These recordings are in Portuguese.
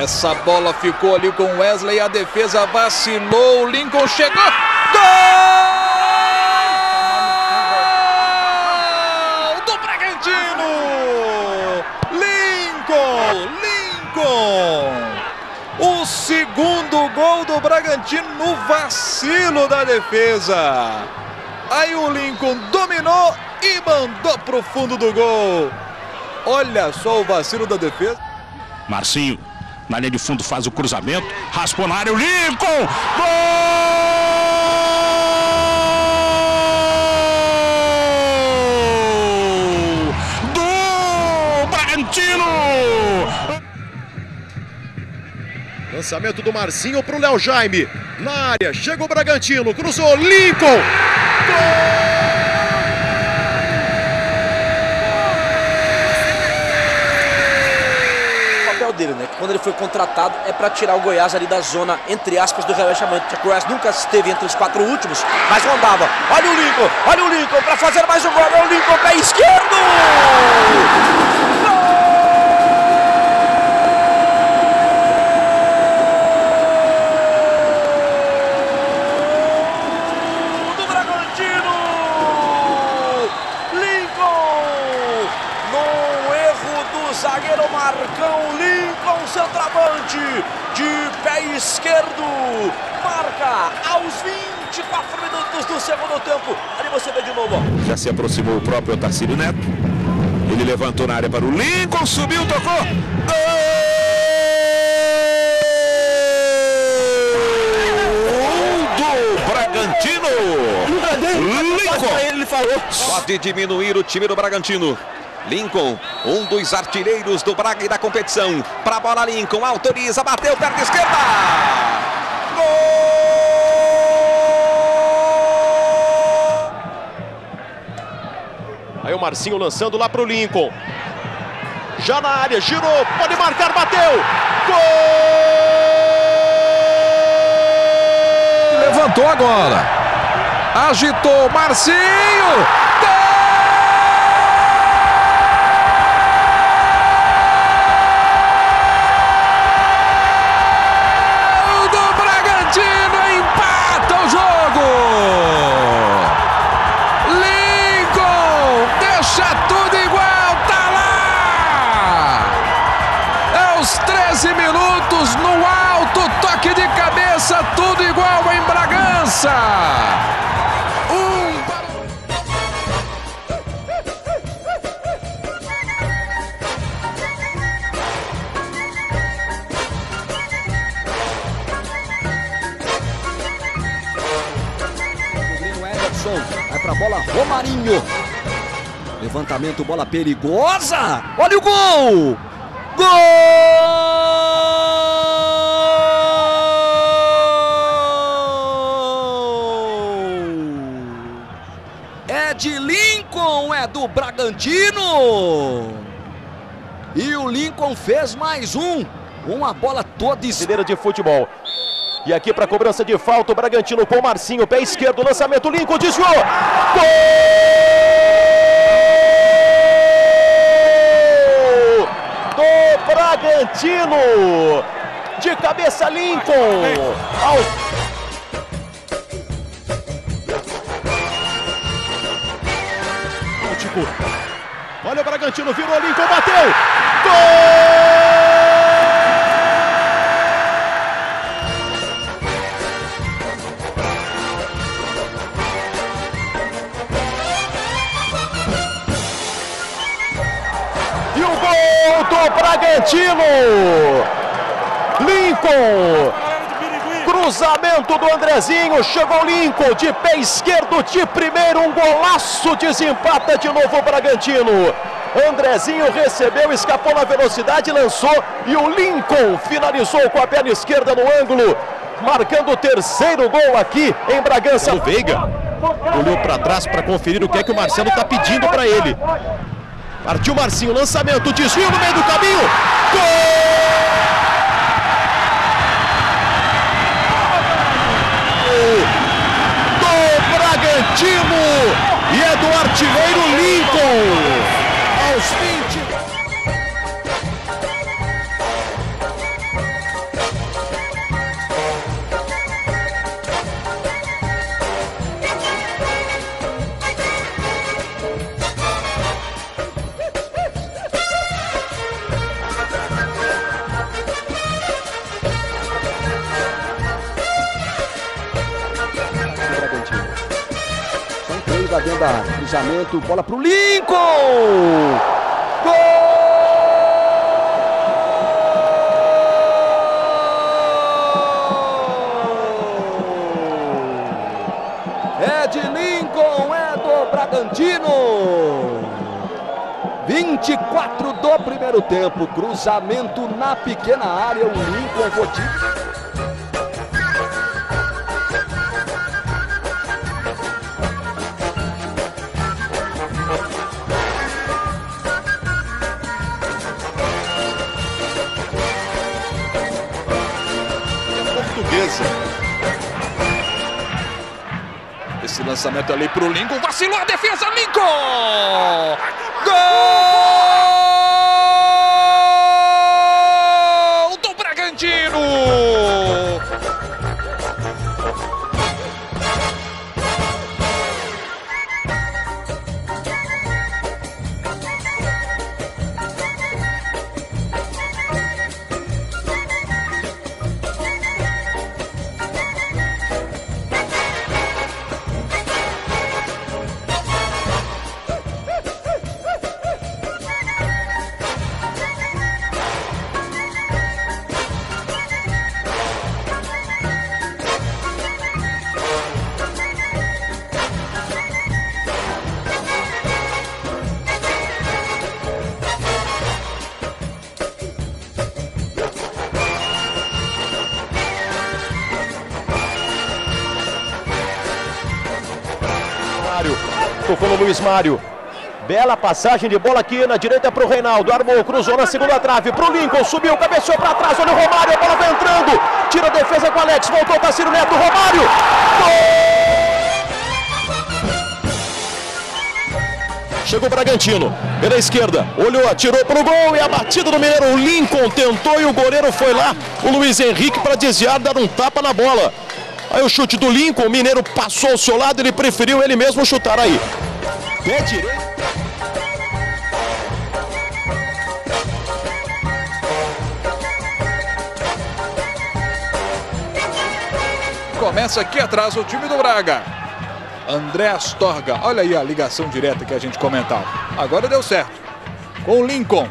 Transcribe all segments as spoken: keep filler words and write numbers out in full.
Essa bola ficou ali com Wesley, a defesa vacilou, o Lincoln chegou, gol do Bragantino! Lincoln, Lincoln! O segundo gol do Bragantino no vacilo da defesa. Aí o Lincoln dominou e mandou para o fundo do gol. Olha só o vacilo da defesa. Marcinho, na linha de fundo, faz o cruzamento, raspou na área, o Lincoln! Gol! Do Bragantino! Lançamento do Marcinho para o Léo Jaime. Na área, chega o Bragantino, cruzou, Lincoln! Gol! Dele, né? Que quando ele foi contratado é para tirar o Goiás ali da zona, entre aspas, do rebaixamento. O Goiás nunca esteve entre os quatro últimos, mas rondava. Olha o Lincoln, olha o Lincoln para fazer mais um gol. É o Lincoln, pé esquerdo! Gol do Bragantino! Lincoln! No erro do zagueiro Marcão, Lincoln, centroavante, de pé esquerdo, marca aos vinte e quatro minutos do segundo tempo. Ali você vê de novo. Já se aproximou o próprio Otacílio Neto. Ele levantou na área para o Lincoln, subiu, tocou. Gol do Bragantino! Lincoln! Ele falou. Pode diminuir o time do Bragantino. Lincoln, um dos artilheiros do Braga e da competição. Para a bola, Lincoln, autoriza, bateu, perna esquerda. Gol! Aí o Marcinho lançando lá para o Lincoln. Já na área, girou, pode marcar, bateu. Gol! Levantou agora. Agitou, Marcinho. treze minutos no alto, toque de cabeça, tudo igual em Bragança. Um... O Ederson vai pra bola, Romarinho. Levantamento, bola perigosa. Olha o gol! Gol! É de Lincoln, é do Bragantino. E o Lincoln fez mais um. Uma bola toda Brasileira de futebol. E aqui para cobrança de falta, o Bragantino com o Marcinho, pé esquerdo, lançamento, Lincoln desviou. Gol! Bragantino, de cabeça Lincoln. Ao... Olha o Bragantino, virou, Lincoln, bateu. Gol! E o gol do Bragantino! Lincoln! Cruzamento do Andrezinho, chegou Lincoln de pé esquerdo de primeiro, um golaço, desempata de novo o Bragantino. Andrezinho recebeu, escapou na velocidade, lançou e o Lincoln finalizou com a perna esquerda no ângulo, marcando o terceiro gol aqui em Bragança. O Veiga olhou para trás para conferir o que é que o Marcelo está pedindo para ele. Partiu Marcinho, lançamento, desvio no meio do caminho. Gol! Do Bragantino! E é do artilheiro Lincoln! Aos vinte. chega dentro da área. Cruzamento, bola pro Lincoln! Gol! É de Lincoln, é do Bragantino. vinte e quatro do primeiro tempo, cruzamento na pequena área, o Lincoln Votinho. Portuguesa. Esse lançamento ali pro Lincoln, vacilou a defesa, Lincoln! Gol do Bragantino! Tocou no Luiz Mário. Bela passagem de bola aqui na direita para o Reinaldo. Armou, cruzou na segunda trave para o Lincoln. Subiu, cabeceou para trás. Olha o Romário. A bola vai entrando. Tira a defesa com o Alex. Voltou para Ciro Neto. Romário. Gol! Chegou o Bragantino. Pela esquerda. Olhou, atirou para o gol. E a batida do Mineiro. O Lincoln tentou e o goleiro foi lá. O Luiz Henrique para desviar, dar um tapa na bola. Aí o chute do Lincoln, o Mineiro passou ao seu lado, ele preferiu ele mesmo chutar aí. Pé direito. Começa aqui atrás o time do Braga. André Astorga, olha aí a ligação direta que a gente comentava. Agora deu certo. Com o Lincoln.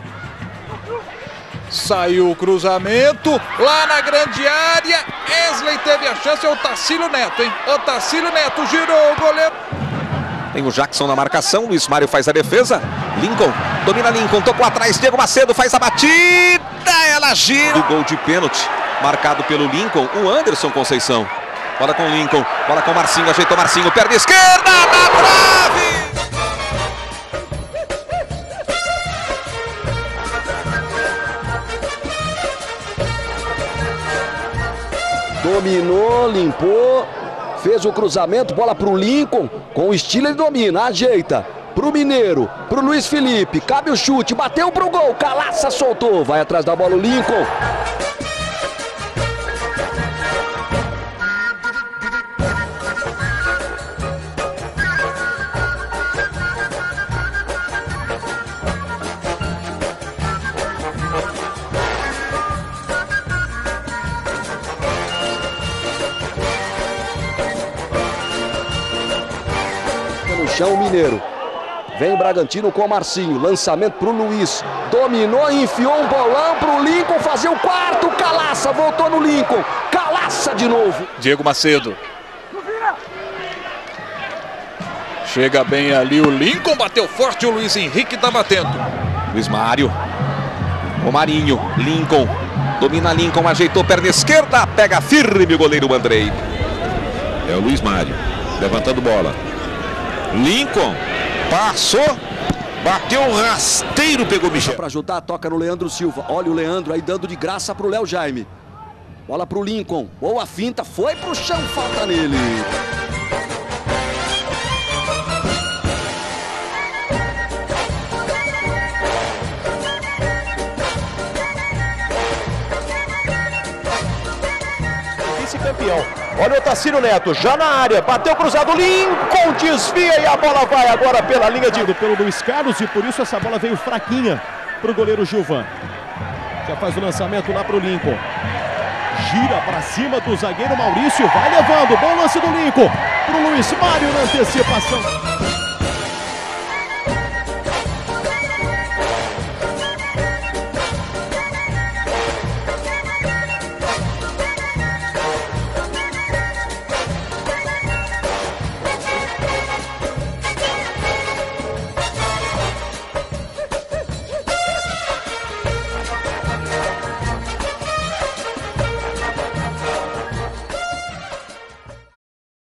Saiu o cruzamento, lá na grande área, Wesley teve a chance, é o Tacílio Neto, hein? O Tacílio Neto girou o goleiro. Tem o Jackson na marcação, Luiz Mário faz a defesa, Lincoln, domina Lincoln, tocou atrás, Diego Macedo faz a batida, ela gira. O gol de pênalti, marcado pelo Lincoln, o Anderson Conceição. Bola com Lincoln, bola com Marcinho, ajeitou Marcinho, perna esquerda, na trave! Dominou, limpou, fez o cruzamento, bola pro Lincoln, com o estilo ele domina, ajeita, pro Mineiro, pro Luiz Felipe, cabe o chute, bateu pro gol, Calaça soltou, vai atrás da bola o Lincoln. No chão o Mineiro. Vem Bragantino com o Marcinho. Lançamento pro Luiz. Dominou e enfiou um bolão pro Lincoln fazer o quarto. Calaça voltou no Lincoln. Calaça de novo. Diego Macedo. Chega bem ali o Lincoln. Bateu forte. O Luiz Henrique tá batendo. Luiz Mário. O Marinho. Lincoln. Domina Lincoln. Ajeitou perna esquerda. Pega firme o goleiro Andrei. É o Luiz Mário. Levantando bola. Lincoln passou, bateu um rasteiro, pegou o Michel. Para ajudar, toca no Leandro Silva. Olha o Leandro aí dando de graça pro Léo Jaime. Bola pro Lincoln. Boa finta, foi pro chão, falta nele. Vice-campeão. Olha o Tacílio Neto, já na área, bateu cruzado, Lincoln desvia e a bola vai agora pela linha de... Pelo Luiz Carlos e por isso essa bola veio fraquinha para o goleiro Gilvan. Já faz o lançamento lá para o Lincoln. Gira para cima do zagueiro Maurício, vai levando, bom lance do Lincoln. Para o Luiz Mário na antecipação.